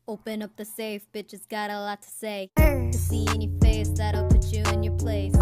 Open up the safe, bitches got a lot to say. To see in your face, that'll put you in your place.